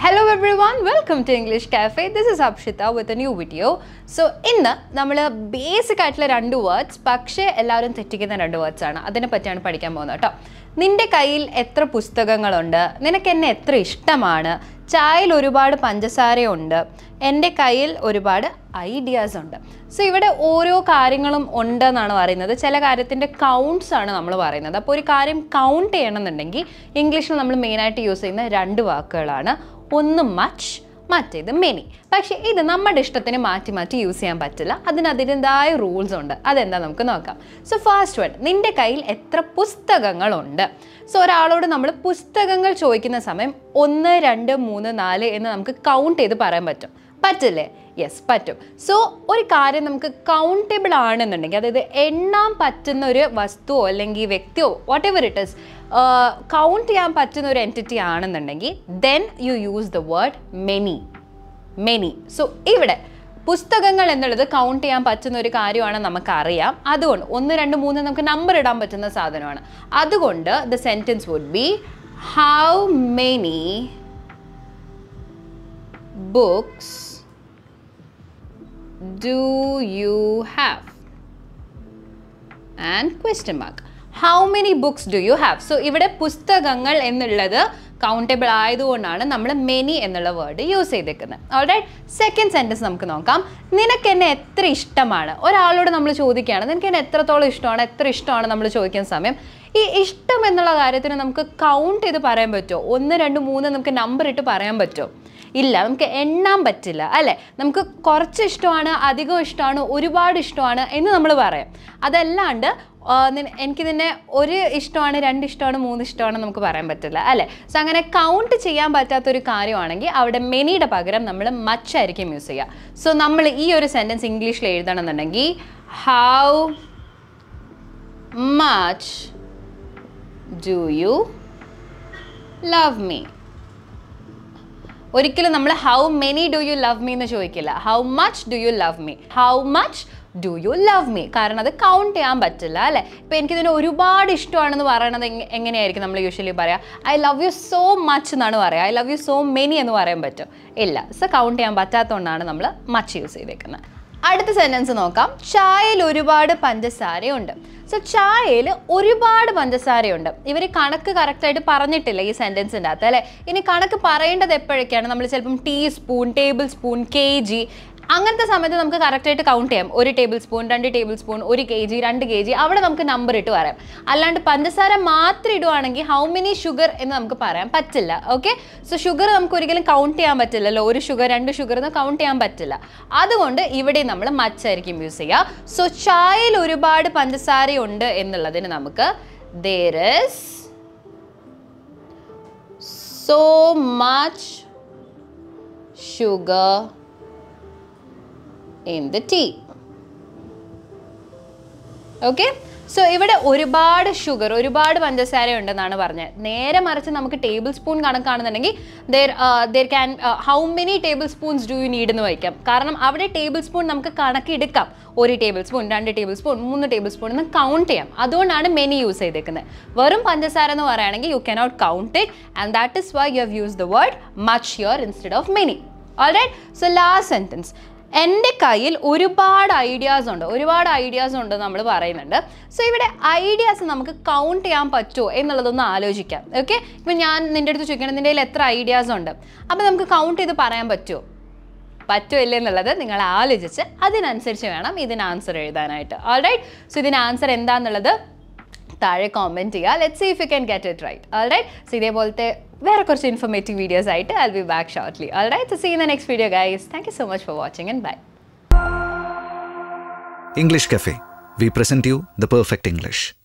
Hello everyone, welcome to English Cafe. This is Abshita with a new video. So, inna nammal basic aayittulla rendu words പക്ഷേ എല്ലാവരും തെറ്റിക്കുന്ന രണ്ട് words ആണ്. അതിനെ പറ്റിയാണ് പഠിക്കാൻ പോകുന്നത് ട്ടോ. നിന്റെ കയ്യിൽ എത്ര പുസ്തകങ്ങളുണ്ട്? നിനക്ക് എന്നെ എത്ര ഇഷ്ടമാണ്? ചായയിൽ ഒരുപാട് പഞ്ചസാരയുണ്ട്. എൻ്റെ കയ്യിൽ ഒരുപാട് ഐഡിയാസ് ഉണ്ട്. സോ ഇവിടെ ഓരോ കാര്യങ്ങളും ഉണ്ടെന്നാണ് പറയുന്നത്. ചില കാര്യത്തിൻ്റെ കൗണ്ട്സ് ആണ് നമ്മൾ പറയുന്നത്. അപ്പോൾ ഒരു കാര്യം കൗണ്ട് ചെയ്യണമെന്നുണ്ടെങ്കിൽ ഇംഗ്ലീഷിൽ നമ്മൾ മെയിനായിട്ട് യൂസ് ചെയ്യുന്ന രണ്ട് വാക്കുകളാണ്. ഒന്ന് മച്ച്, മറ്റേത് മെനി. പക്ഷേ ഇത് നമ്മുടെ ഇഷ്ടത്തിന് മാറ്റി മാറ്റി യൂസ് ചെയ്യാൻ പറ്റില്ല. അതിനതിൻ്റെതായ റൂൾസ് ഉണ്ട്. അതെന്താ നമുക്ക് നോക്കാം. സോ ഫസ്റ്റ് വൺ, നിൻ്റെ കയ്യിൽ എത്ര പുസ്തകങ്ങളുണ്ട്? സോ ഒരാളോട് നമ്മൾ പുസ്തകങ്ങൾ ചോദിക്കുന്ന സമയം 1, 2, 3, 4 എന്ന് നമുക്ക് കൗണ്ട് ചെയ്ത് പറയാൻ പറ്റും. പറ്റില്ലേ? യെസ്, പറ്റും. സോ ഒരു കാര്യം നമുക്ക് കൗണ്ടബിൾ ആണെന്നുണ്ടെങ്കിൽ, അതായത് എണ്ണാൻ പറ്റുന്ന ഒരു വസ്തുവോ അല്ലെങ്കിൽ വ്യക്തിയോ whatever it is, count ചെയ്യാൻ പറ്റുന്ന ഒരു എൻറ്റിറ്റി ആണെന്നുണ്ടെങ്കിൽ then you use the word many. Many. So ഇവിടെ പുസ്തകങ്ങൾ എന്നുള്ളത് കൗണ്ട് ചെയ്യാൻ പറ്റുന്ന ഒരു കാര്യമാണ്, നമുക്കറിയാം. അതുകൊണ്ട് 1, 2, 3 നമുക്ക് നമ്പർ ഇടാൻ പറ്റുന്ന സാധനമാണ്. അതുകൊണ്ട് the sentence would be how many books do you have? And question mark. How many books do you have? So ഇവിടെ പുസ്തകങ്ങൾ എന്നുള്ളത് കൗണ്ടബിൾ ആയതുകൊണ്ടാണ് നമ്മൾ മെനി എന്നുള്ള വേർഡ് യൂസ് ചെയ്തേക്കുന്നത്. ഓൾറൈറ്റ്, സെക്കൻഡ് സെൻറ്റൻസ് നമുക്ക് നോക്കാം. നിനക്ക് എന്നെ എത്ര ഇഷ്ടമാണ്? ഒരാളോട് നമ്മൾ ചോദിക്കുകയാണ് നിനക്ക് എന്നെ എത്രത്തോളം ഇഷ്ടമാണ്, എത്ര ഇഷ്ടമാണ് നമ്മൾ ചോദിക്കുന്ന സമയം ഈ ഇഷ്ടം എന്നുള്ള കാര്യത്തിന് നമുക്ക് കൗണ്ട് ചെയ്ത് പറയാൻ പറ്റുമോ? 1, 2, 3 നമുക്ക് നമ്പർ ഇട്ട് പറയാൻ പറ്റുമോ? ഇല്ല, നമുക്ക് എണ്ണാൻ പറ്റില്ല അല്ലേ. നമുക്ക് കുറച്ച് ഇഷ്ടമാണ്, അധികം ഇഷ്ടമാണ്, ഒരുപാട് ഇഷ്ടമാണ് എന്ന് നമ്മൾ പറയാം. അതല്ലാണ്ട് എനിക്ക് നിന്നെ 1 ഇഷ്ടമാണ്, 2 ഇഷ്ടമാണ്, 3 ഇഷ്ടമാണ് നമുക്ക് പറയാൻ പറ്റില്ല അല്ലേ. സോ അങ്ങനെ കൗണ്ട് ചെയ്യാൻ പറ്റാത്തൊരു കാര്യമാണെങ്കിൽ അവിടെ മെനിയുടെ പകരം നമ്മൾ മച്ച് ആയിരിക്കും യൂസ് ചെയ്യുക. സോ നമ്മൾ ഈ ഒരു സെൻറ്റൻസ് ഇംഗ്ലീഷിൽ എഴുതണമെന്നുണ്ടെങ്കിൽ how much do you love me. ഒരിക്കലും നമ്മൾ how many do you love me എന്ന് ചോദിക്കില്ല. How much do you love me, how much do you love me. കാരണം അത് കൗണ്ട് ചെയ്യാൻ പറ്റില്ല അല്ലേ. ഇപ്പോൾ എനിക്കിതിന് ഒരുപാട് ഇഷ്ടമാണെന്ന് പറയണത് എങ്ങനെയായിരിക്കും നമ്മൾ യൂഷ്വലി പറയാം? I love you so much എന്നാണ് പറയുക. I love you so many എന്ന് പറയാൻ പറ്റും? ഇല്ല. സോ കൗണ്ട് ചെയ്യാൻ പറ്റാത്തതുകൊണ്ടാണ് നമ്മൾ മച്ച് യൂസ് ചെയ്തേക്കുന്നത്. അടുത്ത സെൻറ്റൻസ് നോക്കാം. ചായയിൽ ഒരുപാട് പഞ്ചസാരയുണ്ട്. സോ ചായയിൽ ഒരുപാട് പഞ്ചസാരയുണ്ട്. ഇവർ കണക്ക് കറക്റ്റായിട്ട് പറഞ്ഞിട്ടില്ല ഈ സെൻറ്റൻസിൻ്റെ അകത്ത് അല്ലേ. ഇനി കണക്ക് പറയേണ്ടത് എപ്പോഴൊക്കെയാണ്? നമ്മൾ ചിലപ്പം ടീസ്പൂൺ, ടേബിൾ സ്പൂൺ, kg അങ്ങനത്തെ സമയത്ത് നമുക്ക് കറക്റ്റായിട്ട് കൗണ്ട് ചെയ്യാം. 1 tablespoon, 2 tablespoon, 1 kg, 2 kg, അവിടെ നമുക്ക് നമ്പർ ഇട്ട് പറയാം. അല്ലാണ്ട് പഞ്ചസാര മാത്രം ഇടുവാണെങ്കിൽ ഹൗ മെനി ഷുഗർ എന്ന് നമുക്ക് പറയാൻ പറ്റില്ല. ഓക്കെ, സോ ഷുഗർ നമുക്ക് ഒരിക്കലും കൗണ്ട് ചെയ്യാൻ പറ്റില്ലല്ലോ. 1 ഷുഗർ, 2 ഷുഗർ എന്ന് കൗണ്ട് ചെയ്യാൻ പറ്റില്ല. അതുകൊണ്ട് ഇവിടെ നമ്മൾ മച്ചായിരിക്കും യൂസ് ചെയ്യുക. സോ ചായയിൽ ഒരുപാട് പഞ്ചസാരയുണ്ട് എന്നുള്ളതിന് നമുക്ക് there is so much sugar in the tea. Okay, so ഇവിടെ ഒരുപാട് ഷുഗർ, ഒരുപാട് പഞ്ചസാര ഉണ്ടെന്നാണ് പറഞ്ഞത്. നേരെ മറിച്ച് നമുക്ക് ടേബിൾ സ്പൂൺ കണക്കാണെന്നുണ്ടെങ്കിൽ there can how many tablespoons do you need എന്ന് വയ്ക്കാം. കാരണം അവിടെ ടേബിൾ സ്പൂൺ നമുക്ക് കണക്കെടുക്കാം. 1 tablespoon, 2 tablespoon, 3 tablespoon എന്ന് കൗണ്ട് ചെയ്യാം. അതുകൊണ്ടാണ് മെനി യൂസ് ചെയ്തേക്കുന്നത്. വെറും പഞ്ചസാര എന്ന് പറയുകയാണെങ്കിൽ you cannot count it, and that is why you have use the word much here instead of many. Alright, so last sentence. എൻ്റെ കയ്യിൽ ഒരുപാട് ഐഡിയാസ് ഉണ്ട്. ഒരുപാട് ഐഡിയാസ് ഉണ്ട് നമ്മൾ പറയുന്നുണ്ട്. സോ ഇവിടെ ഐഡിയാസ് നമുക്ക് കൗണ്ട് ചെയ്യാൻ പറ്റുമോ എന്നുള്ളതൊന്ന് ആലോചിക്കാം. ഓക്കെ, ഇപ്പം ഞാൻ നിൻ്റെ അടുത്ത് ചോദിക്കണം നിൻ്റെ കയ്യിൽ എത്ര ഐഡിയാസ് ഉണ്ട്, അപ്പോൾ നമുക്ക് കൗണ്ട് ചെയ്ത് പറയാൻ പറ്റുമോ? പറ്റുമോ ഇല്ലേ എന്നുള്ളത് നിങ്ങൾ ആലോചിച്ച് അതിനനുസരിച്ച് വേണം ഇതിന് ആൻസർ എഴുതാനായിട്ട്. ഓൾറൈറ്റ്, സോ ഇതിന് ആൻസർ എന്താണെന്നുള്ളത് താഴെ കോമെൻറ്റ് ചെയ്യുക. Let's see if you can get it right. Alright, so ഇതേപോലത്തെ വേറെ കുറച്ച് ഇൻഫോർമേറ്റീവ് വീഡിയോസ് ആയിട്ട് I will be back shortly. Alright, so see in the next video guys. Thank you so much for watching and bye. English Cafe. We present you the perfect English.